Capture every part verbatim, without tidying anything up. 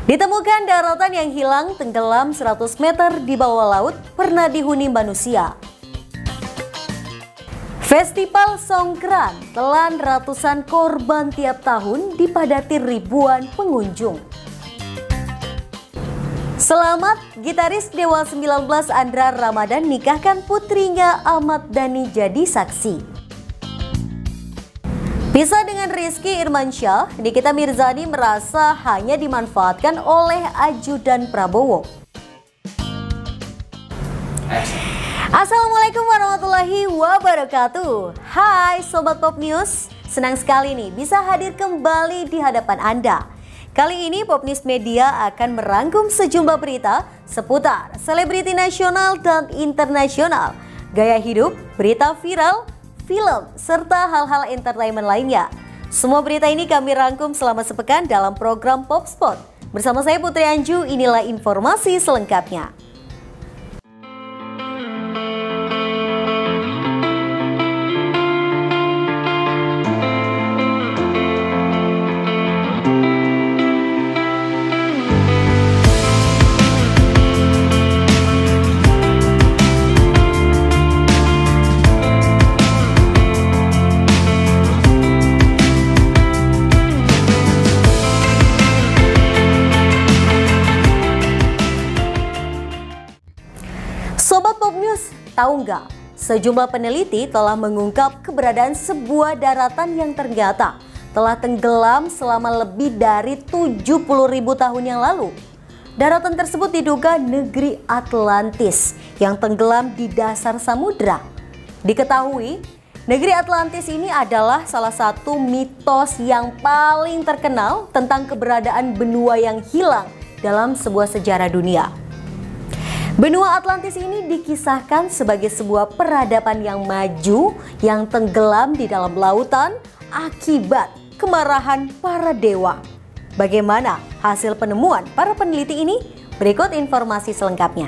Ditemukan daratan yang hilang tenggelam seratus meter di bawah laut pernah dihuni manusia. Festival Songkran telan ratusan korban tiap tahun dipadati ribuan pengunjung. Selamat, gitaris Dewa sembilan belas Andra Ramadan nikahkan putrinya Ahmad Dhani jadi saksi. Pisah dengan Rizky Irmansyah, Nikita Mirzani merasa hanya dimanfaatkan oleh ajudan Prabowo. Assalamualaikum warahmatullahi wabarakatuh. Hai Sobat Pop News, senang sekali nih bisa hadir kembali di hadapan Anda. Kali ini Pop News Media akan merangkum sejumlah berita seputar selebriti nasional dan internasional, gaya hidup, berita viral, film, serta hal-hal entertainment lainnya. Semua berita ini kami rangkum selama sepekan dalam program Pop Spot. Bersama saya Putri Anju, inilah informasi selengkapnya. Sobat Pop News, tahu nggak? Sejumlah peneliti telah mengungkap keberadaan sebuah daratan yang ternyata telah tenggelam selama lebih dari tujuh puluh ribu tahun yang lalu. Daratan tersebut diduga negeri Atlantis yang tenggelam di dasar samudra. Diketahui, negeri Atlantis ini adalah salah satu mitos yang paling terkenal tentang keberadaan benua yang hilang dalam sebuah sejarah dunia. Benua Atlantis ini dikisahkan sebagai sebuah peradaban yang maju yang tenggelam di dalam lautan akibat kemarahan para dewa. Bagaimana hasil penemuan para peneliti ini? Berikut informasi selengkapnya.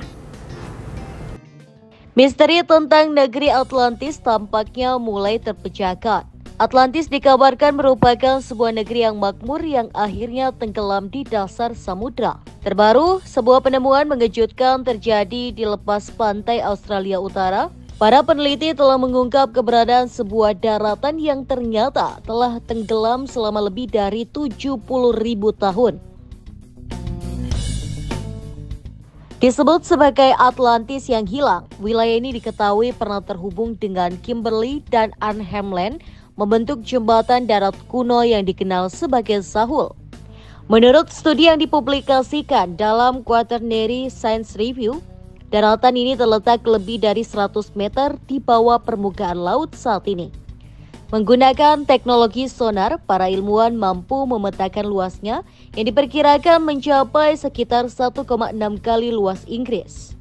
Misteri tentang negeri Atlantis tampaknya mulai terpecahkan. Atlantis dikabarkan merupakan sebuah negeri yang makmur yang akhirnya tenggelam di dasar samudra. Terbaru, sebuah penemuan mengejutkan terjadi di lepas pantai Australia Utara. Para peneliti telah mengungkap keberadaan sebuah daratan yang ternyata telah tenggelam selama lebih dari tujuh puluh ribu tahun. Disebut sebagai Atlantis yang hilang, wilayah ini diketahui pernah terhubung dengan Kimberley dan Arnhem Land, membentuk jembatan darat kuno yang dikenal sebagai Sahul. Menurut studi yang dipublikasikan dalam Quaternary Science Review, daratan ini terletak lebih dari seratus meter di bawah permukaan laut saat ini. Menggunakan teknologi sonar, para ilmuwan mampu memetakan luasnya yang diperkirakan mencapai sekitar satu koma enam kali luas Inggris.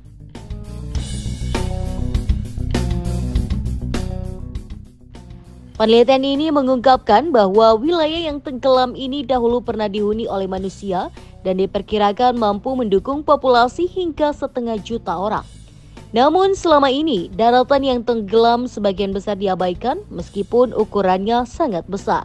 Penelitian ini mengungkapkan bahwa wilayah yang tenggelam ini dahulu pernah dihuni oleh manusia dan diperkirakan mampu mendukung populasi hingga setengah juta orang. Namun selama ini, daratan yang tenggelam sebagian besar diabaikan meskipun ukurannya sangat besar.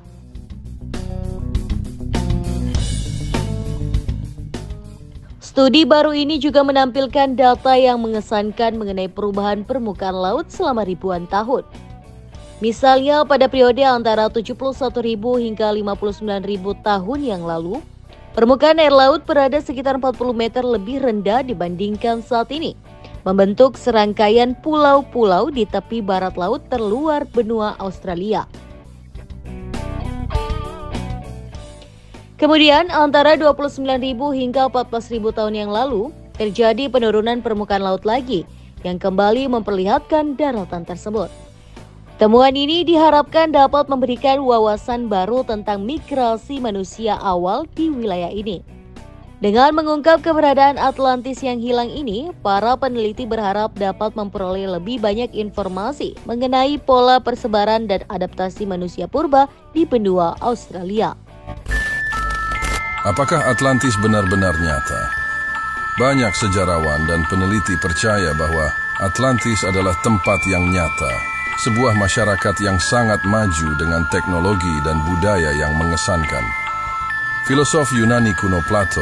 Studi baru ini juga menampilkan data yang mengesankan mengenai perubahan permukaan laut selama ribuan tahun. Misalnya pada periode antara tujuh puluh satu ribu hingga lima puluh sembilan ribu tahun yang lalu, permukaan air laut berada sekitar empat puluh meter lebih rendah dibandingkan saat ini, membentuk serangkaian pulau-pulau di tepi barat laut terluar benua Australia. Kemudian antara dua puluh sembilan ribu hingga empat belas ribu tahun yang lalu, terjadi penurunan permukaan laut lagi yang kembali memperlihatkan daratan tersebut. Temuan ini diharapkan dapat memberikan wawasan baru tentang migrasi manusia awal di wilayah ini. Dengan mengungkap keberadaan Atlantis yang hilang ini, para peneliti berharap dapat memperoleh lebih banyak informasi mengenai pola persebaran dan adaptasi manusia purba di benua Australia. Apakah Atlantis benar-benar nyata? Banyak sejarawan dan peneliti percaya bahwa Atlantis adalah tempat yang nyata. Sebuah masyarakat yang sangat maju dengan teknologi dan budaya yang mengesankan. Filosof Yunani kuno Plato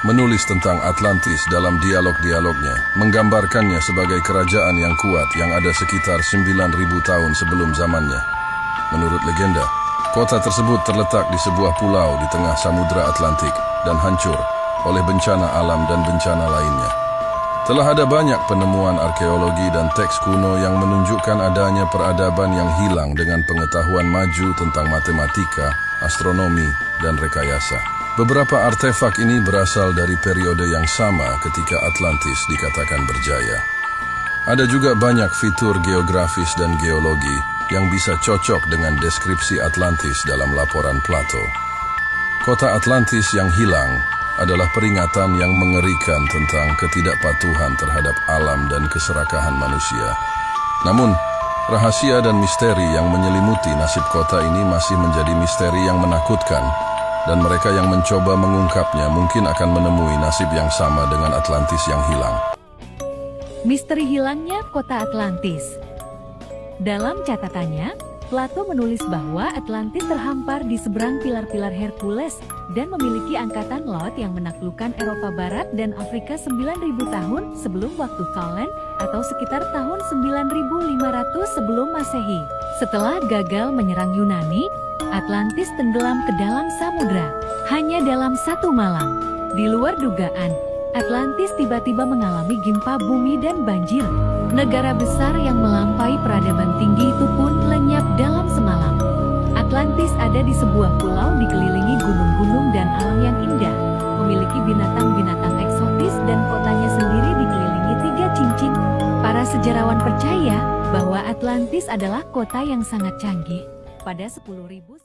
menulis tentang Atlantis dalam dialog-dialognya, menggambarkannya sebagai kerajaan yang kuat yang ada sekitar sembilan ribu tahun sebelum zamannya. Menurut legenda, kota tersebut terletak di sebuah pulau di tengah Samudra Atlantik dan hancur oleh bencana alam dan bencana lainnya. Telah ada banyak penemuan arkeologi dan teks kuno yang menunjukkan adanya peradaban yang hilang dengan pengetahuan maju tentang matematika, astronomi, dan rekayasa. Beberapa artefak ini berasal dari periode yang sama ketika Atlantis dikatakan berjaya. Ada juga banyak fitur geografis dan geologi yang bisa cocok dengan deskripsi Atlantis dalam laporan Plato. Kota Atlantis yang hilang adalah peringatan yang mengerikan tentang ketidakpatuhan terhadap alam dan keserakahan manusia. Namun, rahasia dan misteri yang menyelimuti nasib kota ini masih menjadi misteri yang menakutkan, dan mereka yang mencoba mengungkapnya mungkin akan menemui nasib yang sama dengan Atlantis yang hilang. Misteri hilangnya kota Atlantis. Dalam catatannya, Plato menulis bahwa Atlantis terhampar di seberang pilar-pilar Hercules dan memiliki angkatan laut yang menaklukkan Eropa Barat dan Afrika sembilan ribu tahun sebelum waktu Tholen atau sekitar tahun sembilan ribu lima ratus sebelum Masehi. Setelah gagal menyerang Yunani, Atlantis tenggelam ke dalam samudra hanya dalam satu malam. Di luar dugaan, Atlantis tiba-tiba mengalami gempa bumi dan banjir. Negara besar yang melampaui peradaban tinggi itu pun lenyap dalam semalam. Atlantis ada di sebuah pulau dikelilingi gunung-gunung dan alam yang indah, memiliki binatang-binatang eksotis dan kotanya sendiri dikelilingi tiga cincin. Para sejarawan percaya bahwa Atlantis adalah kota yang sangat canggih. Pada sepuluh ribu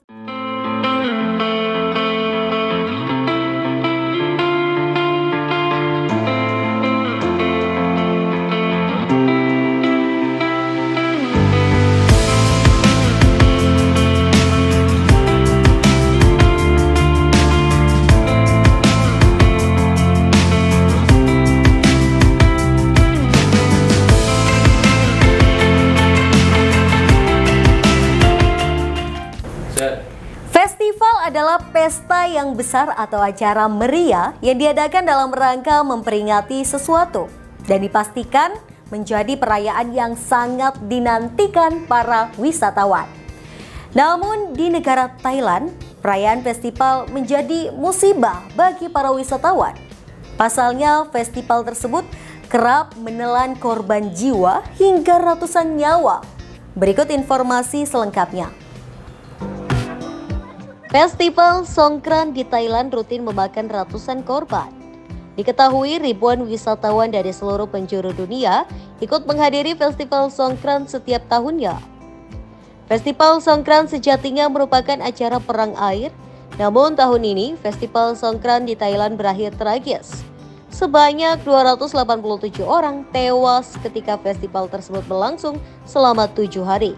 adalah pesta yang besar atau acara meriah yang diadakan dalam rangka memperingati sesuatu dan dipastikan menjadi perayaan yang sangat dinantikan para wisatawan. Namun di negara Thailand, perayaan festival menjadi musibah bagi para wisatawan. Pasalnya, festival tersebut kerap menelan korban jiwa hingga ratusan nyawa. Berikut informasi selengkapnya. Festival Songkran di Thailand rutin memakan ratusan korban. Diketahui ribuan wisatawan dari seluruh penjuru dunia ikut menghadiri Festival Songkran setiap tahunnya. Festival Songkran sejatinya merupakan acara perang air, namun tahun ini Festival Songkran di Thailand berakhir tragis. Sebanyak dua ratus delapan puluh tujuh orang tewas ketika festival tersebut berlangsung selama tujuh hari.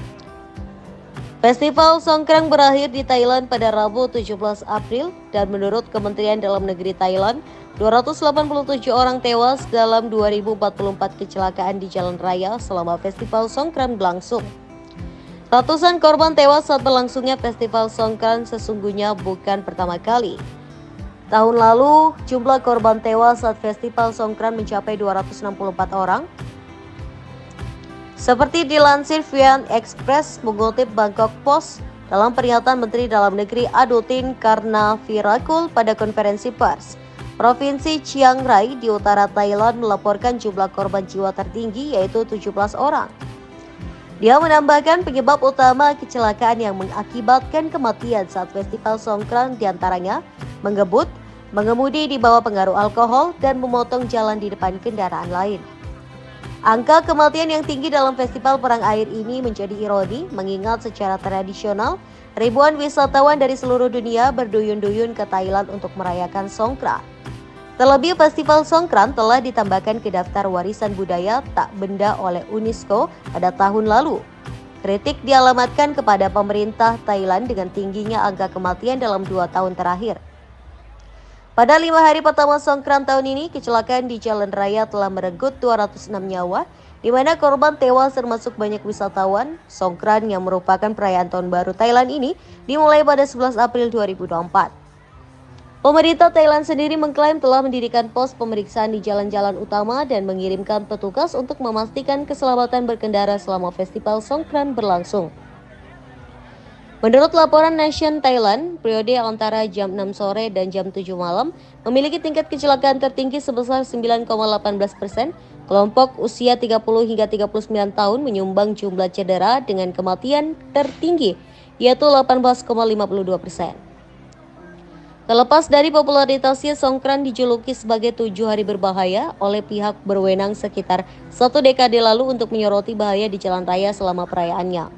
Festival Songkran berakhir di Thailand pada Rabu tujuh belas April dan menurut Kementerian Dalam Negeri Thailand, dua ratus delapan puluh tujuh orang tewas dalam dua ribu empat puluh empat kecelakaan di jalan raya selama Festival Songkran berlangsung. Ratusan korban tewas saat berlangsungnya Festival Songkran sesungguhnya bukan pertama kali. Tahun lalu, jumlah korban tewas saat Festival Songkran mencapai dua ratus enam puluh empat orang. Seperti dilansir Vian Express mengutip Bangkok Post dalam pernyataan Menteri Dalam Negeri Adutin Karnavirakul pada konferensi pers. Provinsi Chiang Rai di utara Thailand melaporkan jumlah korban jiwa tertinggi yaitu tujuh belas orang. Dia menambahkan penyebab utama kecelakaan yang mengakibatkan kematian saat Festival Songkran diantaranya mengebut, mengemudi di bawah pengaruh alkohol, dan memotong jalan di depan kendaraan lain. Angka kematian yang tinggi dalam festival perang air ini menjadi ironi mengingat secara tradisional ribuan wisatawan dari seluruh dunia berduyun-duyun ke Thailand untuk merayakan Songkran. Terlebih festival Songkran telah ditambahkan ke daftar warisan budaya tak benda oleh UNESCO pada tahun lalu. Kritik dialamatkan kepada pemerintah Thailand dengan tingginya angka kematian dalam dua tahun terakhir. Pada lima hari pertama Songkran tahun ini, kecelakaan di jalan raya telah merenggut dua ratus enam nyawa, di mana korban tewas termasuk banyak wisatawan. Songkran yang merupakan perayaan Tahun Baru Thailand ini dimulai pada sebelas April dua ribu dua puluh empat. Pemerintah Thailand sendiri mengklaim telah mendirikan pos pemeriksaan di jalan-jalan utama dan mengirimkan petugas untuk memastikan keselamatan berkendara selama festival Songkran berlangsung. Menurut laporan Nation Thailand, periode antara jam enam sore dan jam tujuh malam memiliki tingkat kecelakaan tertinggi sebesar sembilan koma satu delapan persen. Kelompok usia tiga puluh hingga tiga puluh sembilan tahun menyumbang jumlah cedera dengan kematian tertinggi, yaitu delapan belas koma lima dua persen. Terlepas dari popularitasnya, Songkran dijuluki sebagai tujuh hari berbahaya oleh pihak berwenang sekitar satu dekade lalu untuk menyoroti bahaya di jalan raya selama perayaannya.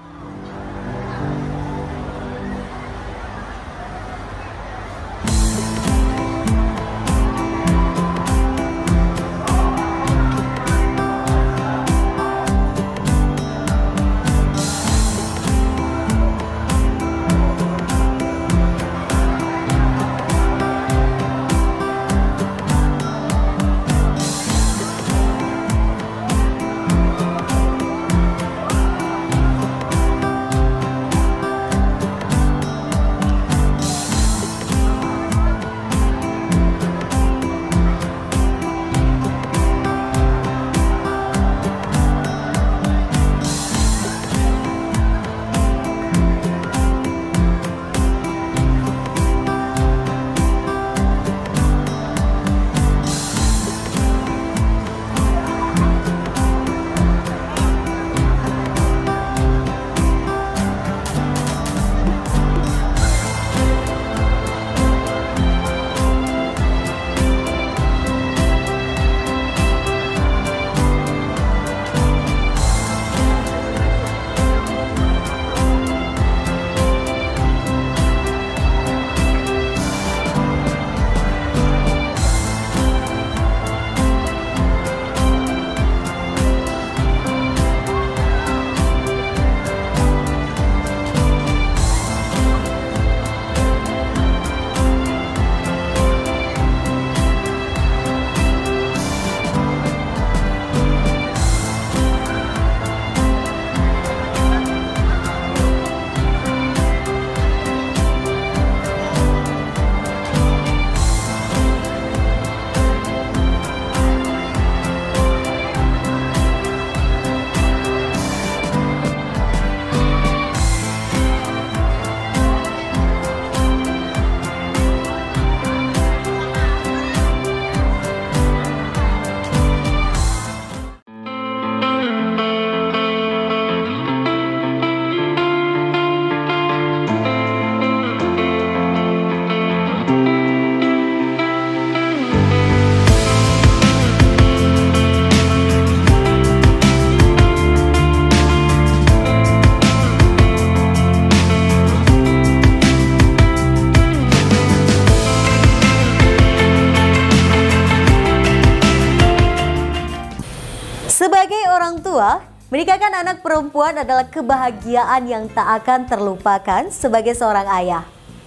Sebagai orang tua, menikahkan anak perempuan adalah kebahagiaan yang tak akan terlupakan sebagai seorang ayah.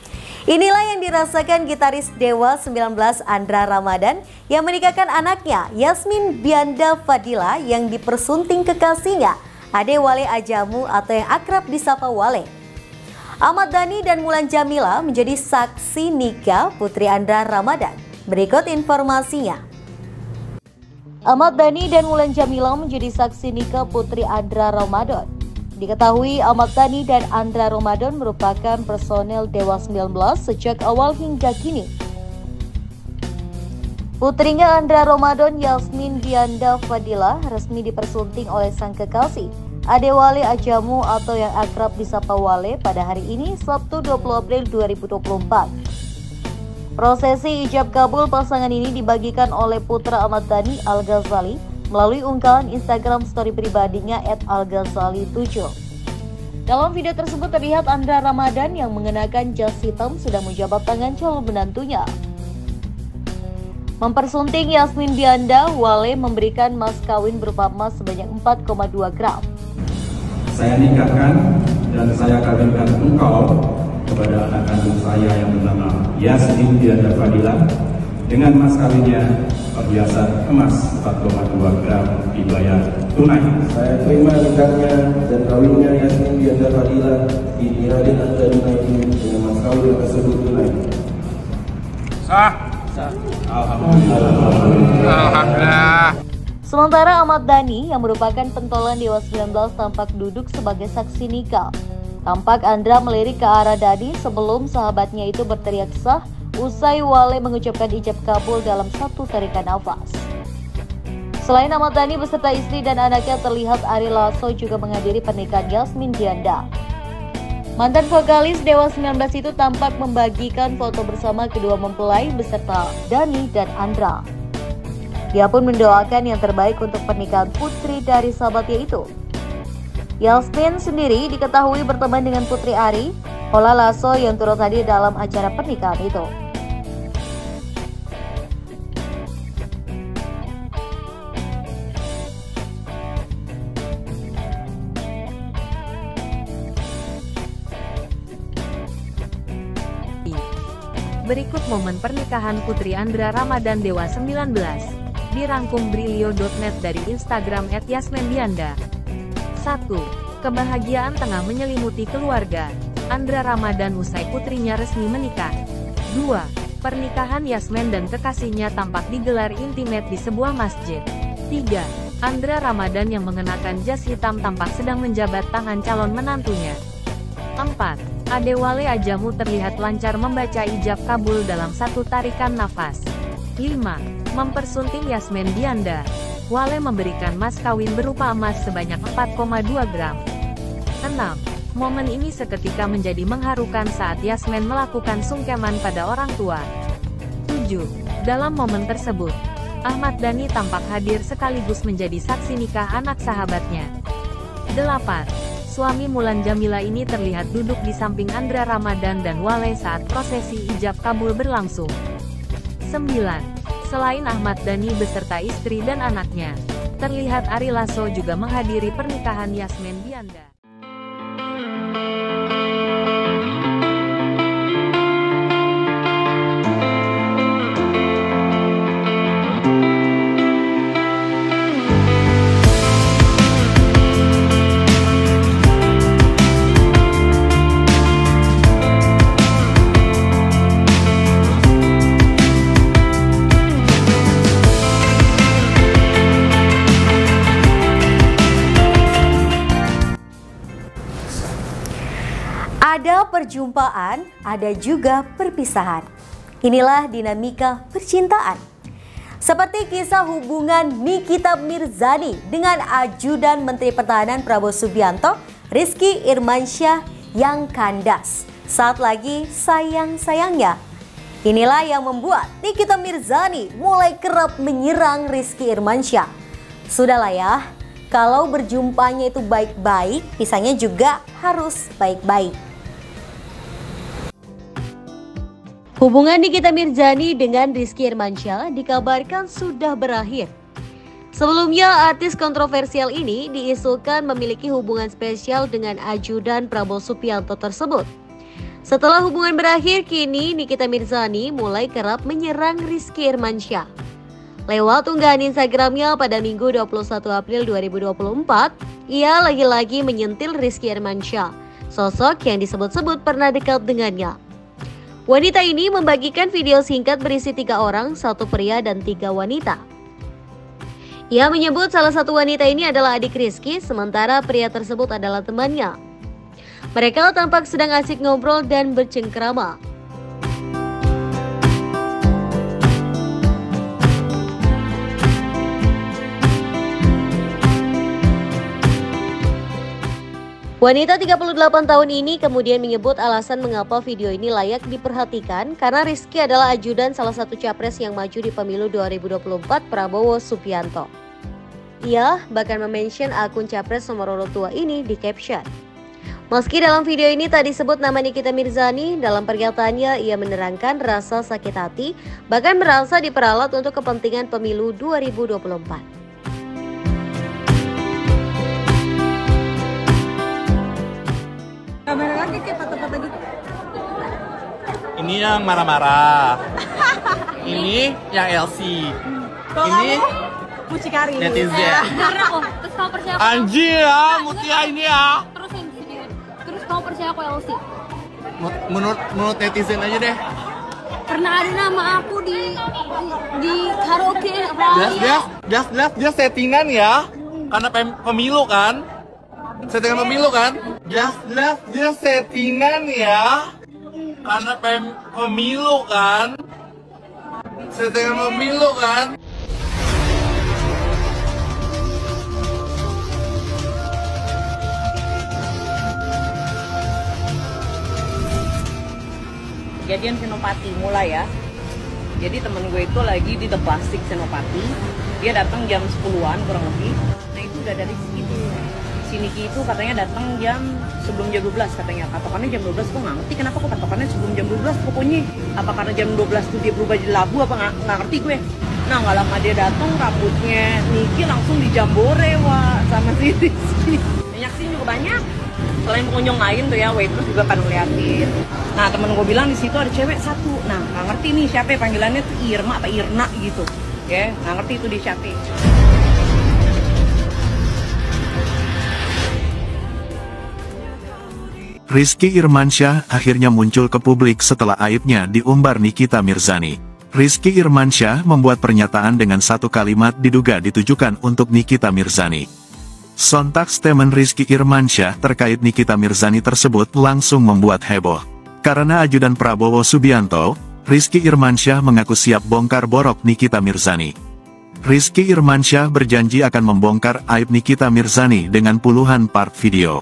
Inilah yang dirasakan gitaris Dewa sembilan belas Andra Ramadan yang menikahkan anaknya Yasmin Bianda Fadila yang dipersunting kekasihnya Ade Wale Ajamu atau yang akrab disapa Wale. Ahmad Dhani dan Mulan Jamila menjadi saksi nikah putri Andra Ramadan. Berikut informasinya. Ahmad Dhani dan Mulan Jamila menjadi saksi nikah putri Andra Ramadan. Diketahui Ahmad Dhani dan Andra Ramadan merupakan personel Dewa sembilan belas sejak awal hingga kini. Putrinya Andra Ramadan, Yasmin Bianda Fadila, resmi dipersunting oleh sang kekasih Ade Wale Ajamu atau yang akrab disapa Wale pada hari ini, Sabtu dua puluh April dua ribu dua puluh empat. Prosesi ijab kabul pasangan ini dibagikan oleh putra Ahmad Dhani, Al-Ghazali, melalui unggahan Instagram story pribadinya et al ghazali tujuh. Dalam video tersebut terlihat Andra Ramadan yang mengenakan jas hitam sedang menjabat tangan calon menantunya. Mempersunting Yasmin Bianda, Wale memberikan mas kawin berupa emas sebanyak empat koma dua gram. Saya nikahkan dan saya kawinkan engkau kepada anak kandung saya yang bernama Yasmin Bianda Fadila dengan mas kawinnya perhiasan emas empat koma dua gram dibayar tunai. Saya terima nikahnya dan kawinnya Yasmin Bianda Fadila di Raden Anta Dunai dengan mas kawin tersebut tunai. Sah. Sah. Alhamdulillah. Alhamdulillah. Sementara Ahmad Dhani yang merupakan pentolan Dewa sembilan belas tampak duduk sebagai saksi nikah. Tampak Andra melirik ke arah Dhani sebelum sahabatnya itu berteriak sah usai Wale mengucapkan ijab kabul dalam satu tarikan nafas. Selain Ahmad Dhani beserta istri dan anaknya, terlihat Ari Lasso juga menghadiri pernikahan Yasmin Dianda. Mantan vokalis Dewa sembilan belas itu tampak membagikan foto bersama kedua mempelai beserta Dhani dan Andra. Dia pun mendoakan yang terbaik untuk pernikahan putri dari sahabatnya itu. Yasmin sendiri diketahui berteman dengan putri Ari, Ola Lasso yang turut hadir dalam acara pernikahan itu. Berikut momen pernikahan Putri Andra Ramadan Dewa sembilan belas. Dirangkum brilio dot net dari Instagram et yasmendianda. satu. Kebahagiaan tengah menyelimuti keluarga. Andra Ramadan usai putrinya resmi menikah. dua. Pernikahan Yasmin dan kekasihnya tampak digelar intimate di sebuah masjid. tiga. Andra Ramadan yang mengenakan jas hitam tampak sedang menjabat tangan calon menantunya. empat. Ade Wale Ajamu terlihat lancar membaca ijab kabul dalam satu tarikan nafas. lima. Mempersunting Yasmin Dianda. Wale memberikan mas kawin berupa emas sebanyak empat koma dua gram. enam. Momen ini seketika menjadi mengharukan saat Yasmin melakukan sungkeman pada orang tua. tujuh. Dalam momen tersebut, Ahmad Dhani tampak hadir sekaligus menjadi saksi nikah anak sahabatnya. delapan. Suami Mulan Jamila ini terlihat duduk di samping Andra Ramadan dan Wale saat prosesi ijab kabul berlangsung. sembilan. Selain Ahmad Dhani beserta istri dan anaknya, terlihat Ari Lasso juga menghadiri pernikahan Yasmin Dianda. Ada perjumpaan, ada juga perpisahan. Inilah dinamika percintaan. Seperti kisah hubungan Nikita Mirzani dengan ajudan Menteri Pertahanan Prabowo Subianto, Rizky Irmansyah yang kandas saat lagi sayang-sayangnya. Inilah yang membuat Nikita Mirzani mulai kerap menyerang Rizky Irmansyah. Sudahlah ya, kalau berjumpanya itu baik-baik, pisahnya juga harus baik-baik. Hubungan Nikita Mirzani dengan Rizky Irmansyah dikabarkan sudah berakhir. Sebelumnya, artis kontroversial ini diisukan memiliki hubungan spesial dengan ajudan Prabowo Subianto tersebut. Setelah hubungan berakhir, kini Nikita Mirzani mulai kerap menyerang Rizky Irmansyah. Lewat unggahan Instagramnya pada Minggu dua puluh satu April dua ribu dua puluh empat, ia lagi-lagi menyentil Rizky Irmansyah, sosok yang disebut-sebut pernah dekat dengannya. Wanita ini membagikan video singkat berisi tiga orang, satu pria dan tiga wanita. Ia menyebut salah satu wanita ini adalah adik Rizky, sementara pria tersebut adalah temannya. Mereka tampak sedang asik ngobrol dan bercengkrama. Wanita tiga puluh delapan tahun ini kemudian menyebut alasan mengapa video ini layak diperhatikan karena Rizky adalah ajudan salah satu capres yang maju di pemilu dua ribu dua puluh empat, Prabowo Subianto. Ia bahkan mention akun capres nomor urut dua ini di caption. Meski dalam video ini tak disebut nama Nikita Mirzani, dalam pernyataannya ia menerangkan rasa sakit hati, bahkan merasa diperalat untuk kepentingan pemilu dua ribu dua puluh empat. Kamera lagi kayak patah-patah gitu. Ini yang marah-marah. Ini yang L C. Ini mucikari. Netizen. Karena aku, terus kamu percaya aku. Anjir ya, Mutia ini ya. Terus yang sedikit. Terus kamu percaya aku L C. Menurut menurut netizen aja deh. Pernah ada nama aku di di, di karaoke Jelas, jelas, jelas, jelas, jelas settingan ya. Karena pem- pemilu kan. Settingan pemilu kan. Jelas, jelas, jelas settingan ya. Karena pem- pemilu kan. Settingan pemilu kan. Kejadian Senopati mulai ya. Jadi temen gue itu lagi di The Plastic Senopati. Dia datang jam sepuluhan kurang lebih. Nah itu udah dari situ. Si Niki itu katanya datang jam sebelum jam dua belas katanya. Patokannya jam dua belas, gue nggak ngerti kenapa kok patokannya sebelum jam dua belas pokoknya. Apa karena jam dua belas tuh dia berubah jadi labu apa nggak nggak ngerti gue. Nah nggak lama dia datang rambutnya Niki langsung dijambore wah sama si Rizky. Nyaksiin juga banyak. Selain pengunjung lain tuh ya, waitress juga kan ngeliatin. Nah temen gue bilang di situ ada cewek satu. Nah nggak ngerti nih siapa panggilannya tuh Irma apa Irna gitu. Ya nggak ngerti itu dia siapa. Rizky Irmansyah akhirnya muncul ke publik setelah aibnya diumbar Nikita Mirzani. Rizky Irmansyah membuat pernyataan dengan satu kalimat diduga ditujukan untuk Nikita Mirzani. Sontak statement Rizky Irmansyah terkait Nikita Mirzani tersebut langsung membuat heboh. Karena ajudan Prabowo Subianto, Rizky Irmansyah mengaku siap bongkar borok Nikita Mirzani. Rizky Irmansyah berjanji akan membongkar aib Nikita Mirzani dengan puluhan part video.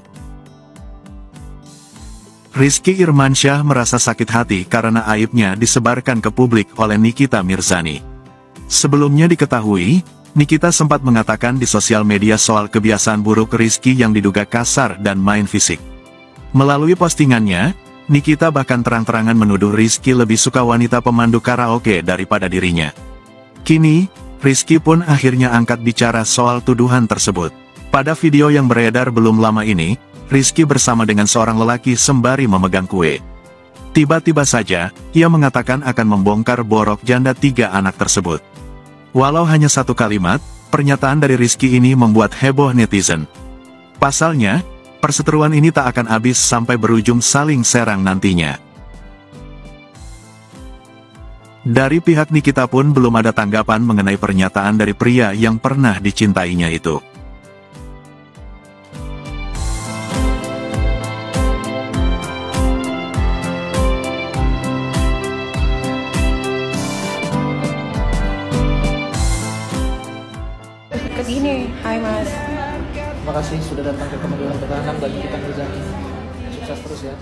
Rizky Irmansyah merasa sakit hati karena aibnya disebarkan ke publik oleh Nikita Mirzani. Sebelumnya diketahui, Nikita sempat mengatakan di sosial media soal kebiasaan buruk Rizky yang diduga kasar dan main fisik. Melalui postingannya, Nikita bahkan terang-terangan menuduh Rizky lebih suka wanita pemandu karaoke daripada dirinya. Kini, Rizky pun akhirnya angkat bicara soal tuduhan tersebut. Pada video yang beredar belum lama ini, Rizky bersama dengan seorang lelaki sembari memegang kue. Tiba-tiba saja, ia mengatakan akan membongkar borok janda tiga anak tersebut. Walau hanya satu kalimat, pernyataan dari Rizky ini membuat heboh netizen. Pasalnya, perseteruan ini tak akan habis sampai berujung saling serang nantinya. Dari pihak Nikita pun belum ada tanggapan mengenai pernyataan dari pria yang pernah dicintainya itu. Gini, hai mas. Terima kasih sudah datang ke Kementerian Pertahanan bagi kita Mirzani. Sukses terus ya.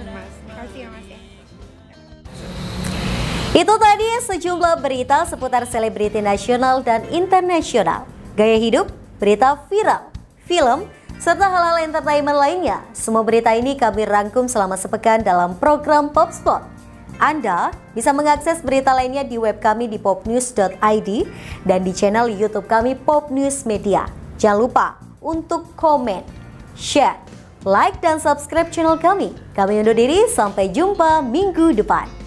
Itu tadi sejumlah berita seputar selebriti nasional dan internasional, gaya hidup, berita viral, film, serta hal-hal entertainment lainnya. Semua berita ini kami rangkum selama sepekan dalam program Popspot. Anda bisa mengakses berita lainnya di web kami di popnews dot i d dan di channel YouTube kami Pop News Media. Jangan lupa untuk komen, share, like, dan subscribe channel kami. Kami undur diri, sampai jumpa minggu depan.